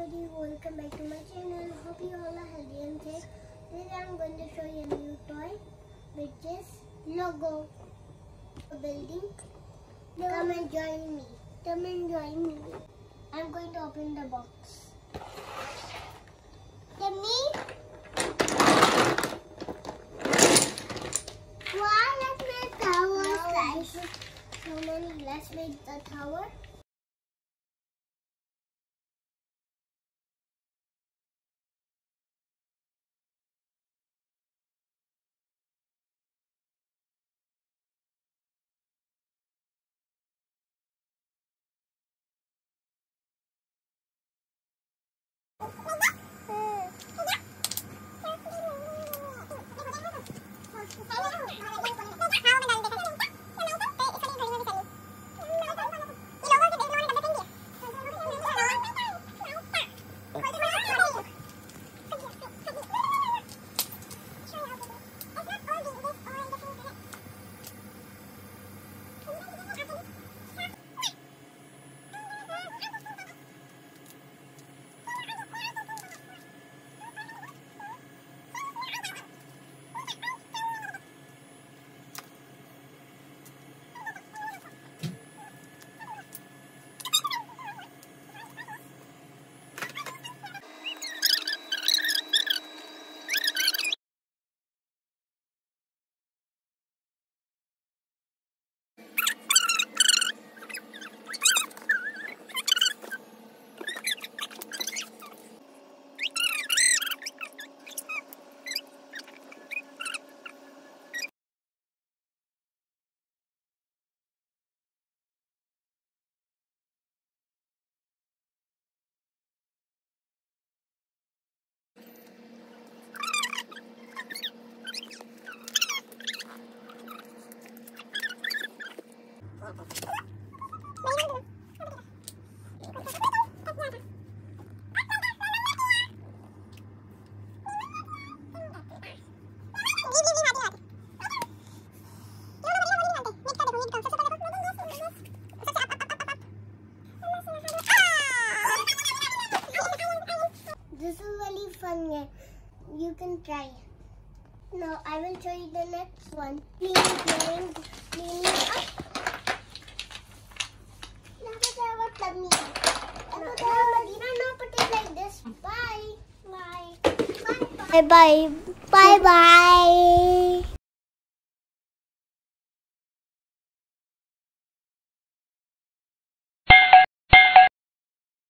everybody, welcome back to my channel. Hope you all are healthy and safe. Today I'm going to show you a new toy, which is Logo building. Come and join me. Come and join me. I'm going to open the box. Yummy. Wow, let's make towers, guys. Let's make the tower. This is really fun. You can try. Now I will show you the next one. Cleaning up. Now put it like this. Bye. Bye. Bye. Bye. Bye. Bye.